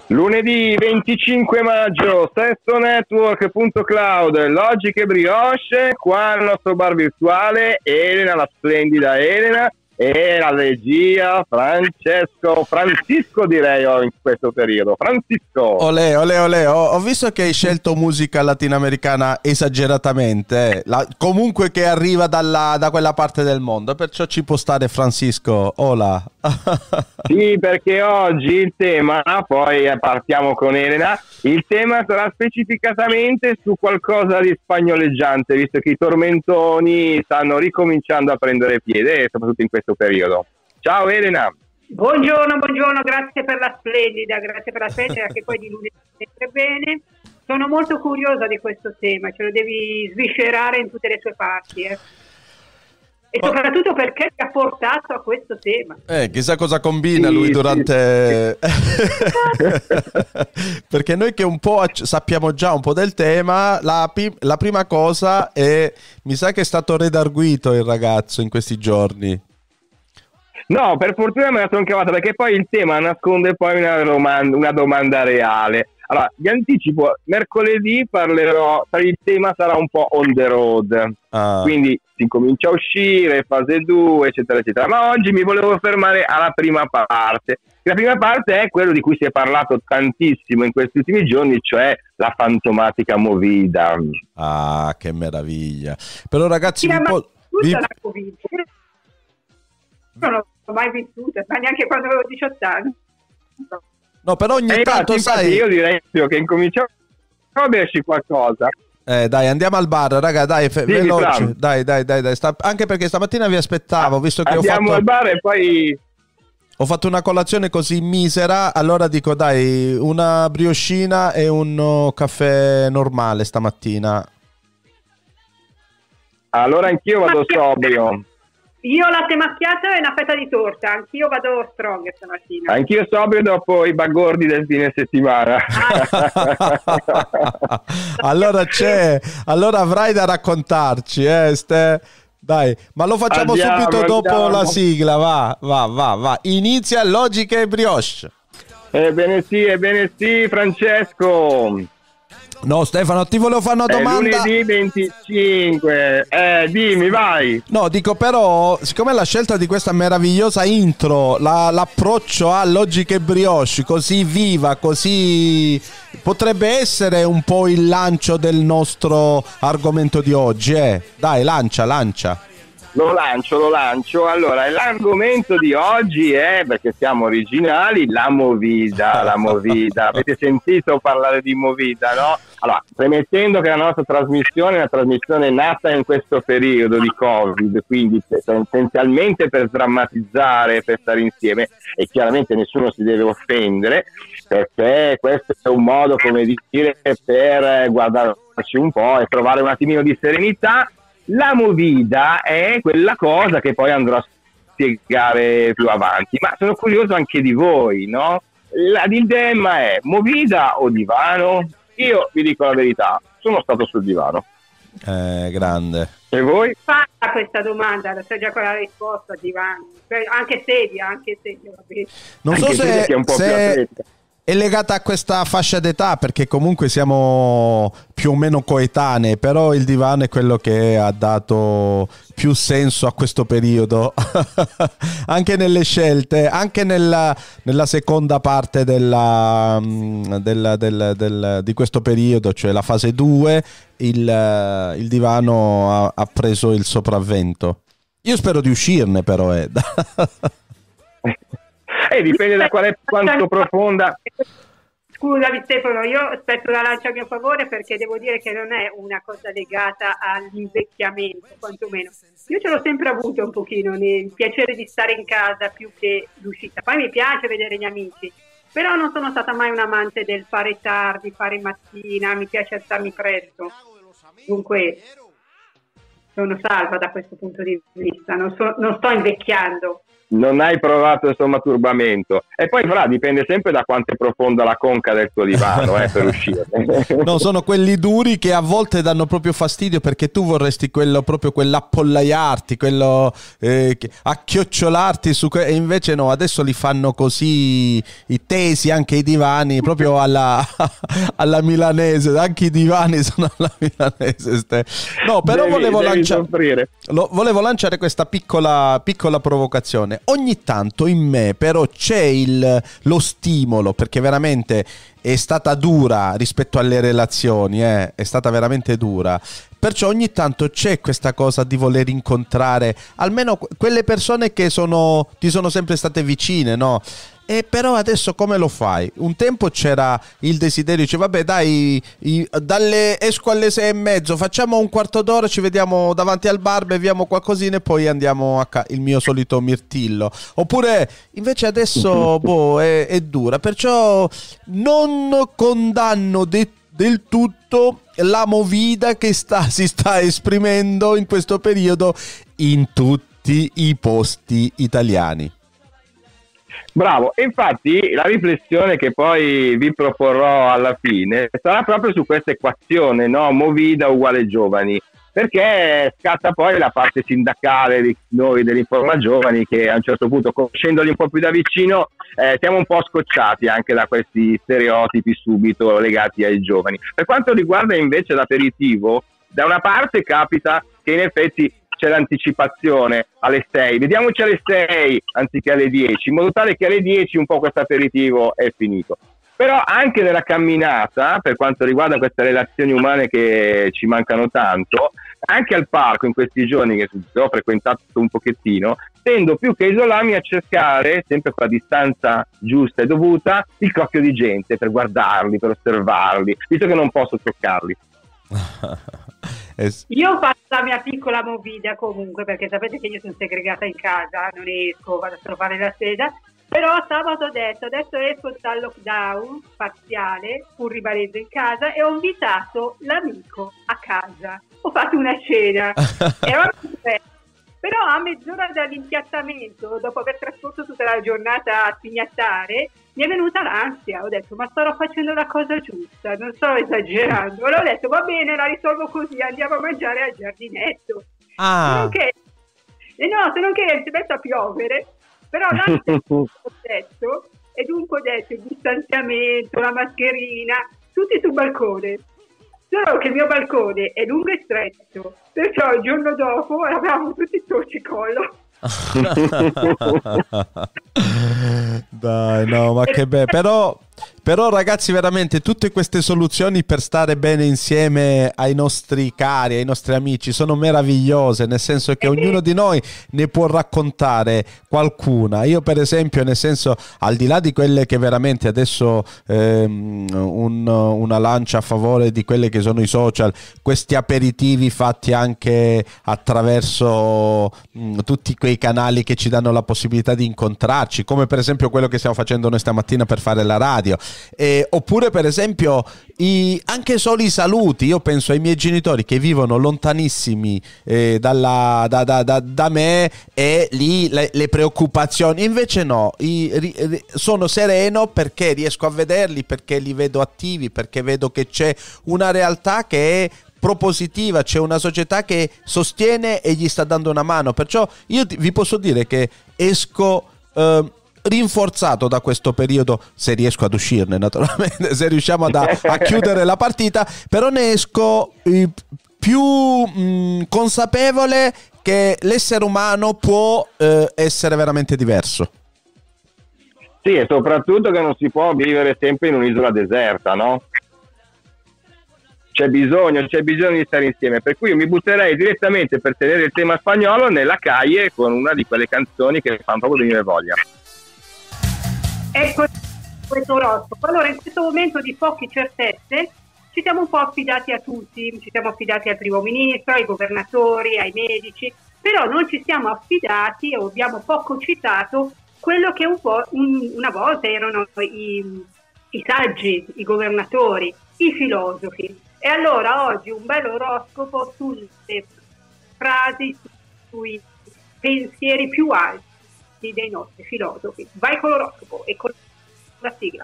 Lunedì 25 maggio, sestonetwork.cloud, Logic e Brioche, qua al nostro bar virtuale, Elena, la splendida Elena, e la regia Francisco direi in questo periodo. Francisco. Olè, olè, olè. Ho visto che hai scelto musica latinoamericana esageratamente, comunque che arriva da quella parte del mondo, perciò ci può stare Francisco. Hola. Sì, perché oggi il tema, poi partiamo con Elena, il tema sarà specificatamente su qualcosa di spagnoleggiante, visto che i tormentoni stanno ricominciando a prendere piede, soprattutto in questo periodo. Ciao Elena. Buongiorno, grazie per la splendida, che poi di lunedì sempre bene. Sono molto curiosa di questo tema, ce lo devi sviscerare in tutte le sue parti, E soprattutto perché ti ha portato a questo tema. Chissà cosa combina lui durante... Perché noi che un po' sappiamo già un po' del tema, la prima cosa è... Mi sa che è stato redarguito il ragazzo in questi giorni. No, per fortuna me la sono cavata, perché poi il tema nasconde poi una domanda reale. Allora, vi anticipo, mercoledì parlerò, il tema sarà un po' on the road, quindi si comincia a uscire, fase 2, eccetera, eccetera. Ma oggi mi volevo fermare alla prima parte. La prima parte è quello di cui si è parlato tantissimo in questi ultimi giorni, cioè la fantomatica Movida. Ah, che meraviglia. Però ragazzi, non l'ho mai vissuta, ma neanche quando avevo 18 anni. No, però ogni tanto, sai... Io direi che incominciamo a berci qualcosa. Dai, andiamo al bar, raga, dai, veloce. Dai. Anche perché stamattina vi aspettavo, visto che andiamo al bar e poi... Ho fatto una colazione così misera, allora dico, dai, una brioscina e un caffè normale stamattina. Allora anch'io vado sobrio. Io latte macchiato e una fetta di torta, anch'io vado strong stamattina. Anch'io sobrio dopo i bagordi del fine settimana. Allora avrai da raccontarci, Dai, ma lo facciamo subito dopo la sigla, va. Inizia Logica e Brioche. Ebbene sì, Francesco. No, Stefano, ti volevo fare una domanda. Lunedì 25. Dimmi, vai. No, dico però, siccome la scelta di questa meravigliosa intro, l'approccio a Logica e Brioche, così viva, così... potrebbe essere un po' il lancio del nostro argomento di oggi, Dai, lancia. Lo lancio. Allora, l'argomento di oggi è, perché siamo originali, la Movida. Avete sentito parlare di Movida, no? Allora, premettendo che la nostra trasmissione è una trasmissione nata in questo periodo di Covid, quindi essenzialmente per sdrammatizzare, per stare insieme, e chiaramente nessuno si deve offendere, perché questo è un modo, come dire, per guardarci un po' e trovare un attimino di serenità. La Movida è quella cosa che poi andrò a spiegare più avanti, ma sono curioso anche di voi, no? Il dilemma è Movida o divano? Io vi dico la verità, sono stato sul divano. Grande. E voi? Fatta questa domanda, la sai già qual è la risposta, divano. Anche sedia, va bene. Non so se è legata a questa fascia d'età, perché comunque siamo più o meno coetanei, però il divano è quello che ha dato più senso a questo periodo, anche nelle scelte, anche nella seconda parte di questo periodo, cioè la fase 2, il divano ha preso il sopravvento. Io spero di uscirne, però dipende da quanto profonda. Scusami Stefano, io aspetto la lancia a mio favore, perché devo dire che non è una cosa legata all'invecchiamento, quantomeno. Io ce l'ho sempre avuto un pochino, il piacere di stare in casa più che l'uscita. Poi mi piace vedere gli amici, però non sono stata mai un amante del fare tardi, fare mattina, mi piace alzarmi presto. Dunque sono salva da questo punto di vista, non sto invecchiando. Non hai provato insomma turbamento. E poi fra dipende sempre da quanto è profonda la conca del tuo divano per uscire. No, sono quelli duri che a volte danno proprio fastidio, perché tu vorresti quello proprio, quell'appollaiarti, quello acchiocciolarti e invece no, adesso li fanno così i tesi, anche i divani proprio alla milanese, anche i divani sono alla milanese. No, però volevo lanciare questa piccola provocazione. Ogni tanto in me però c'è lo stimolo, perché veramente è stata dura rispetto alle relazioni, è stata veramente dura. Perciò ogni tanto c'è questa cosa di voler incontrare almeno quelle persone che ti sono sempre state vicine, no? E però adesso come lo fai? Un tempo c'era il desiderio, dice vabbè dai, esco alle 6:30, facciamo un quarto d'ora, ci vediamo davanti al bar, beviamo qualcosina e poi andiamo il mio solito mirtillo. Oppure invece adesso è dura, perciò non condanno del tutto la movida che si sta esprimendo in questo periodo in tutti i posti italiani. Bravo, e infatti la riflessione che poi vi proporrò alla fine sarà proprio su questa equazione, no? Movida uguale giovani, perché scatta poi la parte sindacale di noi dell'Informa Giovani, che a un certo punto, conoscendoli un po' più da vicino, siamo un po' scocciati anche da questi stereotipi subito legati ai giovani. Per quanto riguarda invece l'aperitivo, da una parte capita che in effetti c'è l'anticipazione alle 6, vediamoci alle 6 anziché alle 10, in modo tale che alle 10 un po' questo aperitivo è finito. Però anche nella camminata, per quanto riguarda queste relazioni umane che ci mancano tanto, anche al parco in questi giorni che ho frequentato un pochettino, tendo più che isolarmi a cercare, sempre con la distanza giusta e dovuta, il crocchio di gente per guardarli, per osservarli, visto che non posso toccarli. Io ho fatto la mia piccola movida comunque, perché sapete che io sono segregata in casa, non esco, vado a trovare la sera, però sabato ho detto adesso esco dal lockdown parziale, pur rimanendo in casa, e ho invitato l'amico a casa, ho fatto una cena però a mezz'ora dall'impiattamento, dopo aver trascorso tutta la giornata a spignattare, mi è venuta l'ansia, ho detto ma starò facendo la cosa giusta, non sto esagerando, allora ho detto va bene, la risolvo così, andiamo a mangiare al giardinetto. Se non che si è messo a piovere, però l'ansia ho detto, e dunque ho detto il distanziamento, la mascherina, tutti sul balcone. Solo che il mio balcone è lungo e stretto, perciò il giorno dopo avevamo tutti il torcicollo. Dai, no, ma che bello. Però ragazzi, veramente tutte queste soluzioni per stare bene insieme ai nostri cari, ai nostri amici sono meravigliose, nel senso che ognuno di noi ne può raccontare qualcuna. Io per esempio, nel senso, al di là di quelle che veramente adesso una lancia a favore di quelli che sono i social, questi aperitivi fatti anche attraverso tutti quei canali che ci danno la possibilità di incontrarci, come per esempio quello che stiamo facendo noi stamattina per fare la radio. Oppure per esempio anche solo i saluti. Io penso ai miei genitori che vivono lontanissimi da me, e lì le preoccupazioni, invece no, sono sereno perché riesco a vederli, perché li vedo attivi, perché vedo che c'è una realtà che è propositiva, c'è una società che sostiene e gli sta dando una mano. Perciò io vi posso dire che esco rinforzato da questo periodo, se riesco ad uscirne naturalmente, se riusciamo a chiudere la partita, però ne esco più consapevole che l'essere umano può essere veramente diverso. Sì, e soprattutto che non si può vivere sempre in un'isola deserta, no? C'è bisogno di stare insieme, per cui io mi butterei direttamente, per tenere il tema spagnolo, nella calle con una di quelle canzoni che fanno proprio venire voglia. Ecco questo oroscopo. Allora, in questo momento di poche certezze ci siamo un po' affidati a tutti, ci siamo affidati al primo ministro, ai governatori, ai medici, però non ci siamo affidati o abbiamo poco citato quello che una volta erano i saggi, i governatori, i filosofi. E allora oggi un bel oroscopo sulle frasi, sui pensieri più alti. atti dei nostri filosofi. Vai con l'oroscopo e con la sigla.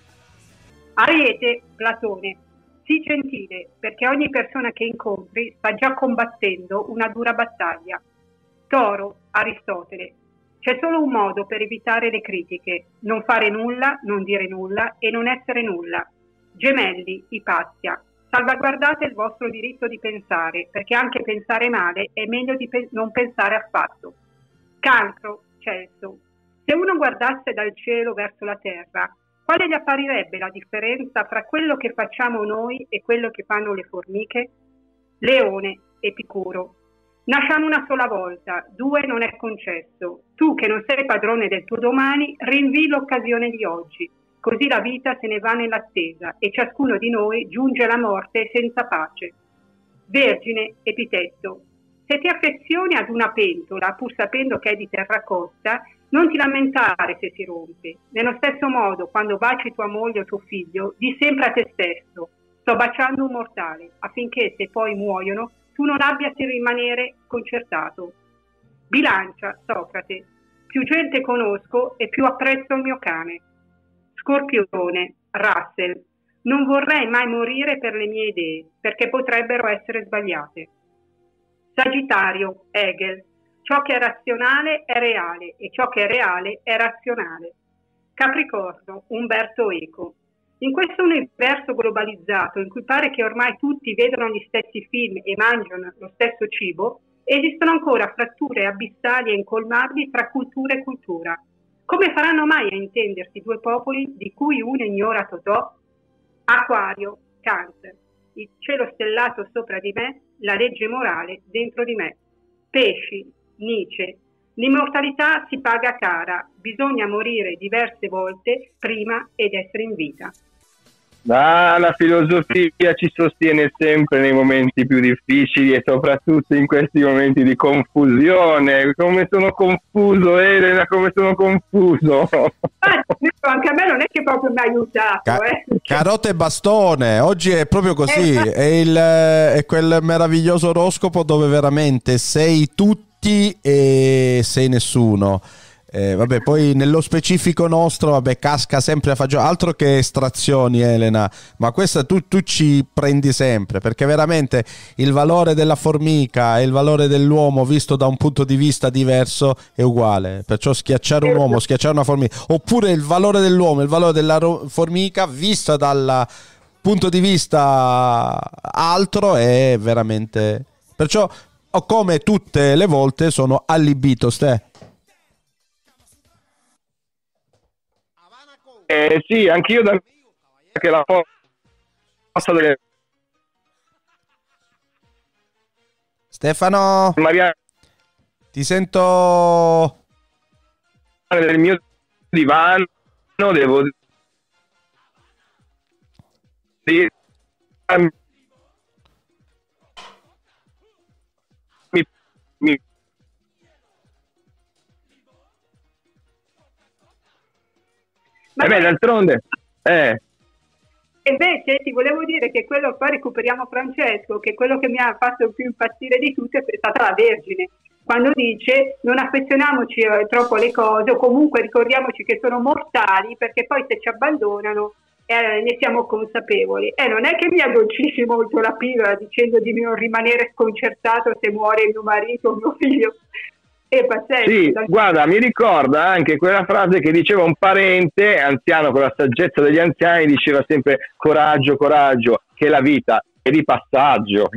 Ariete, Platone. Sii gentile, perché ogni persona che incontri sta già combattendo una dura battaglia. Toro, Aristotele. C'è solo un modo per evitare le critiche: non fare nulla, non dire nulla e non essere nulla. Gemelli, Ipazia. Salvaguardate il vostro diritto di pensare, perché anche pensare male è meglio di non pensare affatto. Cancro, Celso. Se uno guardasse dal cielo verso la terra, quale gli apparirebbe la differenza fra quello che facciamo noi e quello che fanno le formiche? Leone, Epicuro. Nasciamo una sola volta, due non è concesso. Tu che non sei padrone del tuo domani, rinvii l'occasione di oggi. Così la vita se ne va nell'attesa e ciascuno di noi giunge alla morte senza pace. Vergine, Epitetto. Se ti affezioni ad una pentola, pur sapendo che è di terracotta, non ti lamentare se si rompe. Nello stesso modo, quando baci tua moglie o tuo figlio, di sempre a te stesso: sto baciando un mortale, affinché se poi muoiono tu non abbia a rimanere sconcertato. Bilancia, Socrate. Più gente conosco e più apprezzo il mio cane. Scorpione, Russell. Non vorrei mai morire per le mie idee, perché potrebbero essere sbagliate. Sagittario, Hegel. Ciò che è razionale è reale e ciò che è reale è razionale. Capricorno, Umberto Eco. In questo universo globalizzato, in cui pare che ormai tutti vedano gli stessi film e mangiano lo stesso cibo, esistono ancora fratture abissali e incolmabili tra cultura e cultura. Come faranno mai a intendersi due popoli di cui uno ignora Totò? Acquario, Kant. Il cielo stellato sopra di me, la legge morale dentro di me. Pesci, Nietzsche. L'immortalità si paga cara, bisogna morire diverse volte prima ed essere in vita. La filosofia ci sostiene sempre nei momenti più difficili e soprattutto in questi momenti di confusione. Come sono confuso, Elena, come sono confuso. Anche a me non è che proprio mi ha aiutato. Carote e bastone, oggi è proprio così, è quel meraviglioso oroscopo dove veramente sei tutti e sei nessuno. Vabbè, poi nello specifico nostro, vabbè, casca sempre a fagiolo, altro che estrazioni, Elena, ma questa tu ci prendi sempre, perché veramente il valore della formica e il valore dell'uomo visto da un punto di vista diverso è uguale, perciò schiacciare un uomo, schiacciare una formica, oppure il valore dell'uomo, il valore della formica vista dal punto di vista altro è veramente, perciò come tutte le volte sono allibito, Sì, anch'io che la forza delle Stefano, Maria, ti sento del mio divano, devo dire, mi d'altronde E invece ti volevo dire che quello, poi recuperiamo Francesco, che quello che mi ha fatto più impazzire di tutto è stata la Vergine, quando dice non affezioniamoci troppo alle cose, o comunque ricordiamoci che sono mortali, perché poi se ci abbandonano ne siamo consapevoli. Non è che mi addolcisci molto la pillola dicendo di non rimanere sconcertato se muore il mio marito o mio figlio. Sì, guarda, mi ricorda anche quella frase che diceva un parente anziano, con la saggezza degli anziani, diceva sempre coraggio, coraggio, che la vita è di passaggio.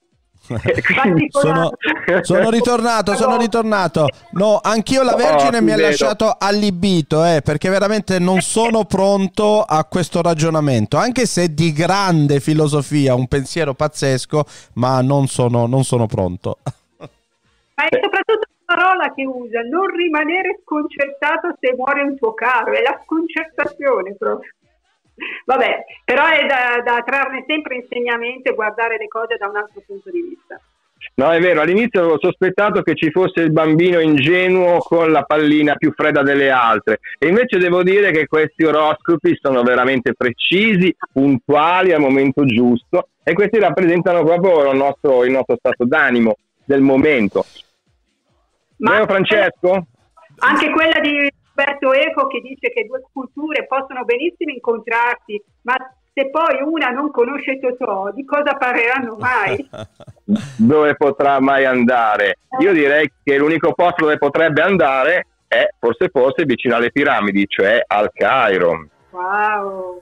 sono ritornato. No, anch'io la Vergine mi ha lasciato allibito, perché veramente non sono pronto a questo ragionamento, anche se di grande filosofia, un pensiero pazzesco, ma non sono pronto. Ma è soprattutto la parola che usa, non rimanere sconcertato se muore un tuo caro, è la sconcertazione proprio. Vabbè, però è da trarne sempre insegnamento e guardare le cose da un altro punto di vista. No, è vero, all'inizio avevo sospettato che ci fosse il bambino ingenuo con la pallina più fredda delle altre, e invece devo dire che questi oroscopi sono veramente precisi, puntuali al momento giusto, e questi rappresentano proprio il nostro stato d'animo del momento. Vero, Francesco? Anche quella di Umberto Eco che dice che due culture possono benissimo incontrarsi, ma se poi una non conosce Totò, di cosa parleranno mai? Dove potrà mai andare? Io direi che l'unico posto dove potrebbe andare è forse vicino alle piramidi, cioè al Cairo. Wow!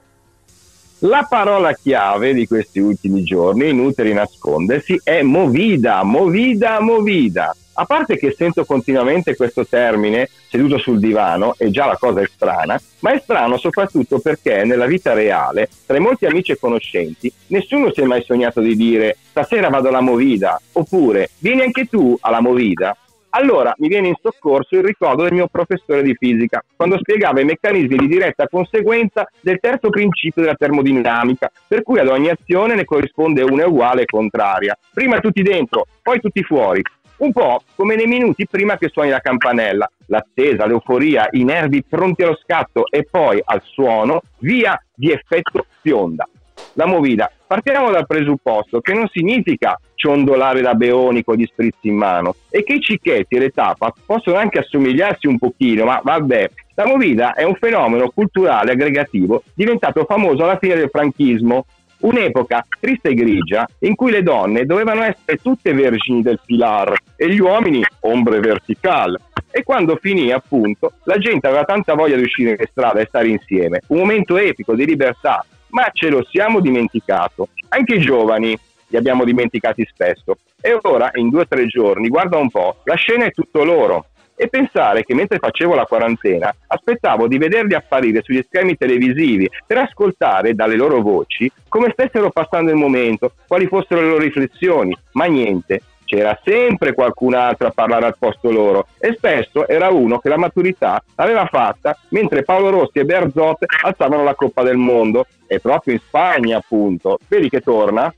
La parola chiave di questi ultimi giorni, inutile nascondersi, è movida, movida, movida. A parte che sento continuamente questo termine seduto sul divano, e già la cosa è strana, ma è strano soprattutto perché nella vita reale, tra i molti amici e conoscenti, nessuno si è mai sognato di dire stasera vado alla movida, oppure vieni anche tu alla movida. Allora mi viene in soccorso il ricordo del mio professore di fisica, quando spiegava i meccanismi di diretta conseguenza del terzo principio della termodinamica, per cui ad ogni azione ne corrisponde una uguale e contraria. Prima tutti dentro, poi tutti fuori. Un po' come nei minuti prima che suoni la campanella, l'attesa, l'euforia, i nervi pronti allo scatto e poi al suono, via di effetto fionda. La movida. Partiamo dal presupposto che non significa ciondolare da beoni con gli spritz in mano e che i cicchetti e le tapas possono anche assomigliarsi un pochino, ma vabbè. La movida è un fenomeno culturale aggregativo diventato famoso alla fine del franchismo, un'epoca triste e grigia in cui le donne dovevano essere tutte vergini del Pilar e gli uomini ombre verticali. E quando finì, appunto, la gente aveva tanta voglia di uscire in strada e stare insieme. Un momento epico di libertà, ma ce lo siamo dimenticato. Anche i giovani li abbiamo dimenticati spesso. E ora, in 2 o 3 giorni, guarda un po', la scena è tutto loro. E pensare che mentre facevo la quarantena aspettavo di vederli apparire sugli schermi televisivi per ascoltare dalle loro voci come stessero passando il momento, quali fossero le loro riflessioni, ma niente, c'era sempre qualcun altro a parlare al posto loro e spesso era uno che la maturità l'aveva fatta mentre Paolo Rossi e Bearzot alzavano la Coppa del Mondo, e proprio in Spagna appunto. Vedi che torna?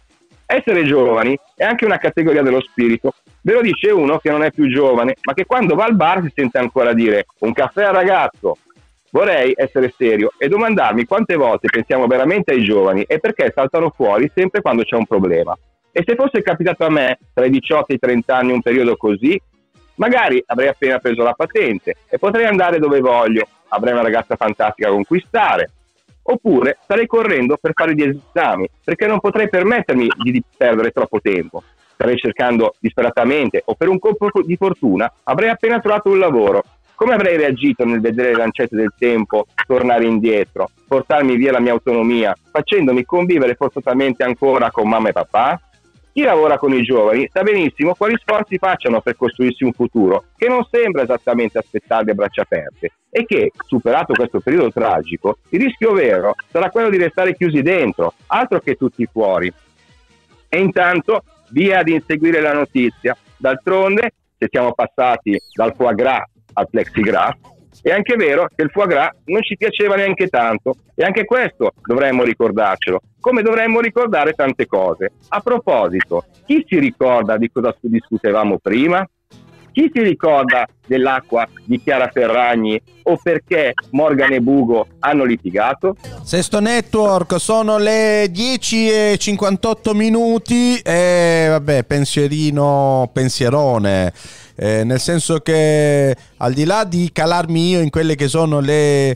Essere giovani è anche una categoria dello spirito. Ve lo dice uno che non è più giovane, ma che quando va al bar si sente ancora dire un caffè al ragazzo. Vorrei essere serio e domandarmi quante volte pensiamo veramente ai giovani e perché saltano fuori sempre quando c'è un problema. E se fosse capitato a me tra i 18 e i 30 anni un periodo così, magari avrei appena preso la patente e potrei andare dove voglio, avrei una ragazza fantastica da conquistare. Oppure starei correndo per fare gli esami, perché non potrei permettermi di perdere troppo tempo. Starei cercando disperatamente, o per un colpo di fortuna avrei appena trovato un lavoro. Come avrei reagito nel vedere le lancette del tempo tornare indietro, portarmi via la mia autonomia, facendomi convivere forzatamente ancora con mamma e papà? Chi lavora con i giovani sa benissimo quali sforzi facciano per costruirsi un futuro, che non sembra esattamente aspettarli a braccia aperte, e che, superato questo periodo tragico, il rischio vero sarà quello di restare chiusi dentro, altro che tutti fuori. E intanto via ad inseguire la notizia. D'altronde, se siamo passati dal foie gras al plexigras, è anche vero che il foie gras non ci piaceva neanche tanto, e anche questo dovremmo ricordarcelo, come dovremmo ricordare tante cose. A proposito, chi si ricorda di cosa discutevamo prima? Chi si ricorda dell'acqua di Chiara Ferragni o perché Morgan e Bugo hanno litigato? Sesto Network, sono le 10:58 minuti e vabbè, pensierone. Nel senso che al di là di calarmi io in quelle che sono le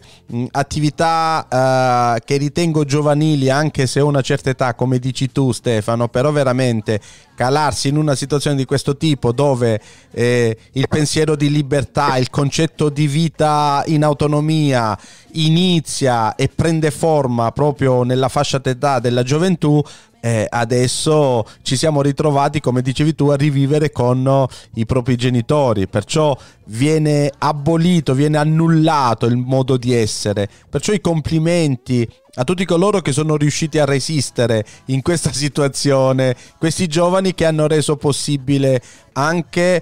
attività che ritengo giovanili, anche se ho una certa età, come dici tu Stefano, però veramente calarsi in una situazione di questo tipo dove il pensiero di libertà, il concetto di vita in autonomia inizia e prende forma proprio nella fascia d'età della gioventù, adesso ci siamo ritrovati, come dicevi tu, a rivivere con i propri genitori, perciò viene abolito, viene annullato il modo di essere. Perciò i complimenti a tutti coloro che sono riusciti a resistere in questa situazione, questi giovani che hanno reso possibile anche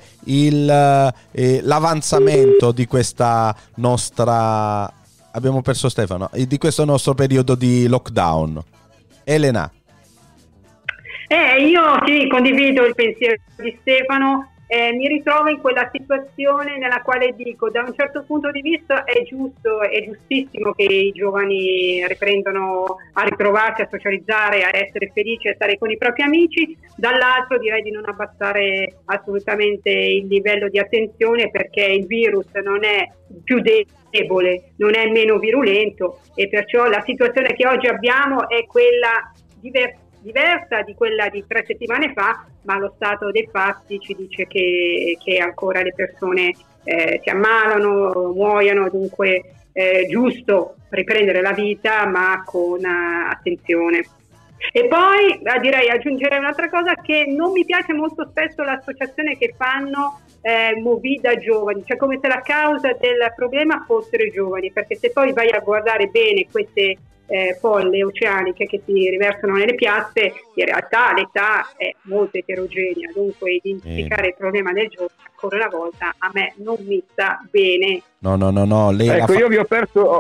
l'avanzamento di questa nostra, abbiamo perso Stefano, di questo nostro periodo di lockdown. Elena. Io sì, condivido il pensiero di Stefano. mi ritrovo in quella situazione nella quale dico, da un certo punto di vista è giusto, è giustissimo che i giovani riprendano a ritrovarsi, a socializzare, a essere felici, a stare con i propri amici, dall'altro direi di non abbassare assolutamente il livello di attenzione, perché il virus non è più debole, non è meno virulento, e perciò la situazione che oggi abbiamo è quella diversa di quella di 3 settimane fa, ma lo stato dei fatti ci dice che ancora le persone si ammalano, muoiono, dunque è giusto riprendere la vita ma con attenzione. E poi direi, aggiungerei un'altra cosa, che non mi piace molto spesso l'associazione che fanno Movida giovani, cioè come se la causa del problema fossero i giovani, perché se poi vai a guardare bene queste folle oceaniche che si riversano nelle piazze, in realtà l'età è molto eterogenea, dunque identificare il problema del giovane ancora una volta a me non mi sta bene. No, lei ecco, io vi ho perso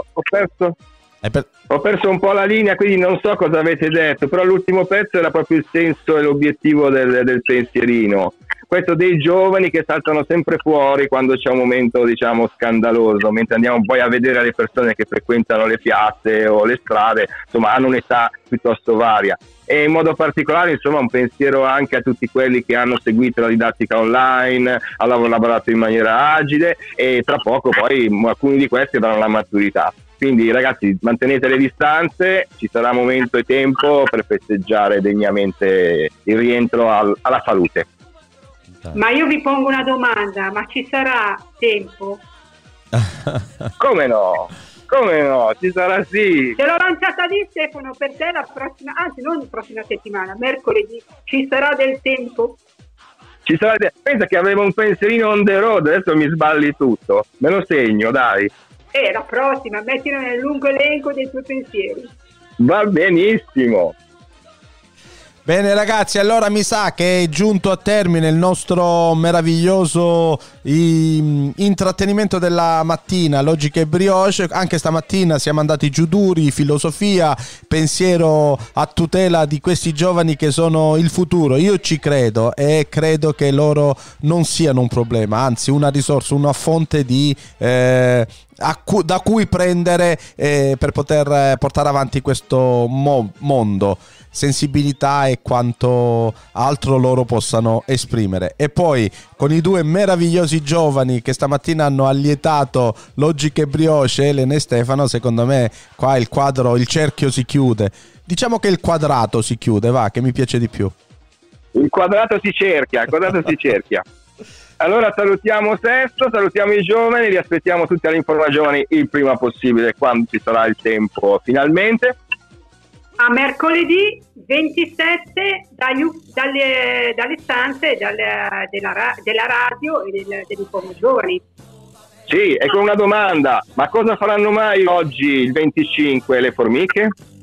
un po' la linea, quindi non so cosa avete detto, però l'ultimo pezzo era proprio il senso e l'obiettivo del pensierino, questo dei giovani che saltano sempre fuori quando c'è un momento, diciamo, scandaloso, mentre andiamo poi a vedere le persone che frequentano le piazze o le strade, insomma, hanno un'età piuttosto varia. E in modo particolare, insomma, un pensiero anche a tutti quelli che hanno seguito la didattica online, hanno lavorato in maniera agile, e tra poco poi alcuni di questi avranno la maturità. Quindi ragazzi, mantenete le distanze, ci sarà momento e tempo per festeggiare degnamente il rientro alla salute. Ma io vi pongo una domanda, ma ci sarà tempo? Come no, ci sarà, sì. Te l'ho lanciata lì, Stefano, per te la prossima, anzi non la prossima settimana, mercoledì, ci sarà del tempo? Pensa che avevo un pensierino on the road, adesso mi sballi tutto, me lo segno, dai. La prossima, mettilo nel lungo elenco dei tuoi pensieri. Va benissimo. Bene ragazzi, allora mi sa che è giunto a termine il nostro meraviglioso intrattenimento della mattina, Logica e Brioche. Anche stamattina siamo andati giù duri, filosofia, pensiero a tutela di questi giovani che sono il futuro. Io ci credo e credo che loro non siano un problema, anzi una risorsa, una fonte di da cui prendere per poter portare avanti questo mondo, sensibilità e quanto altro loro possano esprimere. E poi con i 2 meravigliosi giovani che stamattina hanno allietato Logica e Brioche, Elena e Stefano, secondo me qua il quadro, il cerchio si chiude. Diciamo che il quadrato si chiude, va, che mi piace di più. Il quadrato si cerchia. Allora salutiamo Sesto, salutiamo i giovani, li aspettiamo tutti all'Informa Giovani il prima possibile, quando ci sarà il tempo finalmente. A mercoledì 27 dalle stanze della radio e dell'Informa Giovani. Sì, e con una domanda: ma cosa faranno mai oggi il 25 le formiche?